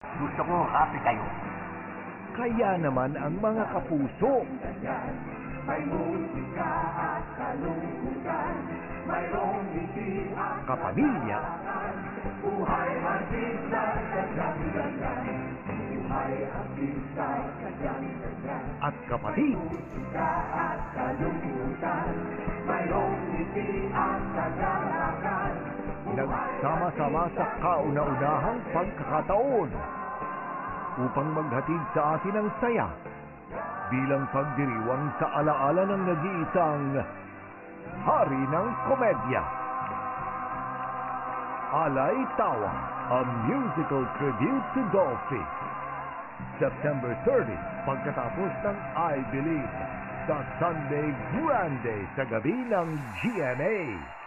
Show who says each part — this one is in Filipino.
Speaker 1: Gusto ko happy kayo.
Speaker 2: Kaya naman ang mga kapuso,
Speaker 3: May musika at kalungkutan, mayroong ngiti at
Speaker 2: kapamilya,
Speaker 3: buhay artista kadyang-dagyan. Buhay artista kadyang-dagyan.
Speaker 2: at kapatid,
Speaker 3: Musika at kalungkutan, mayroong ngiti at kagalakan.
Speaker 2: nagsama-sama sa kauna-unahang pagkakataon upang maghatid sa atin ang saya bilang pagdiriwang sa alaala ng nag-iisang hari ng komedya. Alay Tawa, a musical tribute to Dolphy. September 30, pagkatapos ng I Believe, sa Sunday Grande sa gabi ng GMA.